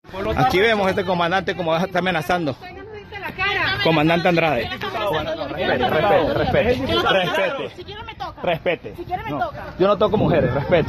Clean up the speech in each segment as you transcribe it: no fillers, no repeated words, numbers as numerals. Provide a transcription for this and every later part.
Aquí vemos a este comandante como está amenazando. Comandante Andrade. Respete. Si quiere me toca. Respete. Si quiere me toca. Yo no toco mujeres, respete.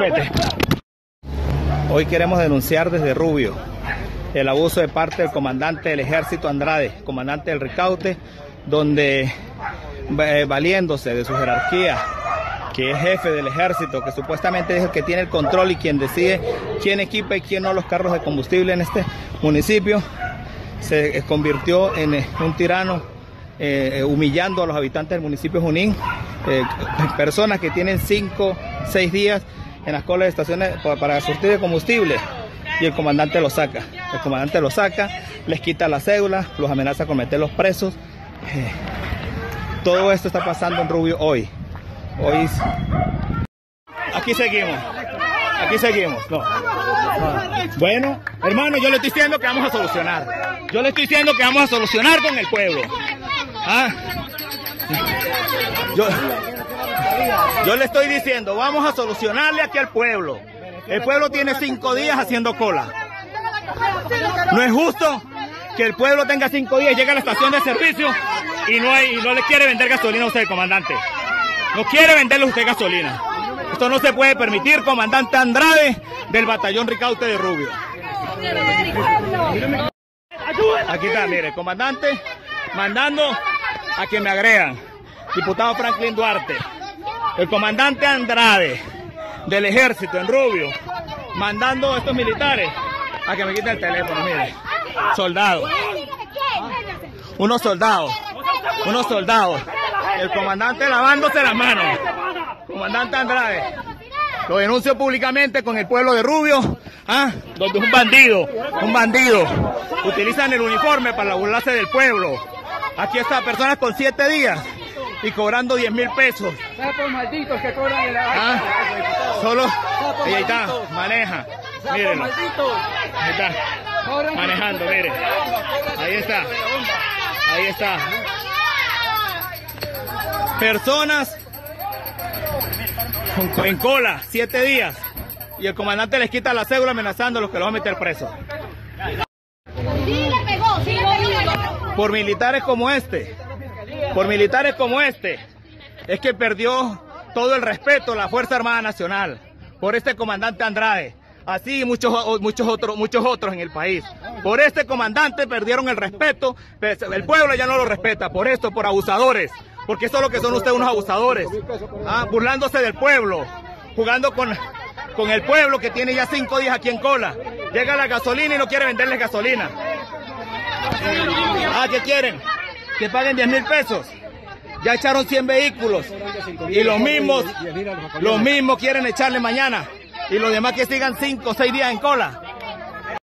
Hoy queremos denunciar desde Rubio el abuso de parte del comandante del Ejército Andrade, comandante del Ricaute, donde valiéndose de su jerarquía, que es jefe del ejército, que supuestamente es el que tiene el control y quien decide quién equipa y quién no los carros de combustible en este municipio, se convirtió en un tirano, humillando a los habitantes del municipio de Junín, personas que tienen 5, 6 días en las colas de estaciones para surtir de combustible, y el comandante los saca. El comandante los saca, les quita la cédula, los amenaza con meterlos presos. Todo esto está pasando en Rubio hoy. Aquí seguimos. No. Bueno, hermano, yo le estoy diciendo que vamos a solucionar. Yo le estoy diciendo que vamos a solucionar con el pueblo. Yo le estoy diciendo, vamos a solucionarle aquí al pueblo. El pueblo tiene 5 días haciendo cola. No es justo que el pueblo tenga 5 días, llegue a la estación de servicio y no le quiere vender gasolina a usted, comandante. No quiere venderle a usted gasolina. Esto no se puede permitir, comandante Andrade del batallón Ricaute de Rubio. Aquí está, mire, comandante mandando a que me agregan. Diputado Franklin Duarte. El comandante Andrade del ejército en Rubio mandando a estos militares a que me quiten el teléfono, mire. Soldados. Unos soldados. El comandante lavándose las manos. Comandante Andrade. Lo denuncio públicamente con el pueblo de Rubio, donde un bandido, utilizan el uniforme para burlarse del pueblo. Aquí está, personas con 7 días y cobrando 10,000 pesos. malditos que cobran el Solo, y ahí está, maneja. Mírenlo. Ahí está, manejando, mire. Ahí está. Personas en cola, 7 días. Y el comandante les quita la cédula amenazándolos que los va a meter presos. Por militares como este. Es que perdió todo el respeto la Fuerza Armada Nacional. Por este comandante Andrade. Así muchos otros en el país. Por este comandante perdieron el respeto. El pueblo ya no lo respeta. Por esto, por abusadores. Porque eso es lo que son ustedes, unos abusadores. Burlándose del pueblo. Jugando con el pueblo que tiene ya 5 días aquí en cola. Llega la gasolina y no quiere venderles gasolina. ¿Qué quieren? Que paguen 10,000 pesos. Ya echaron 100 vehículos. Y los mismos quieren echarle mañana. Y los demás que sigan 5 o 6 días en cola.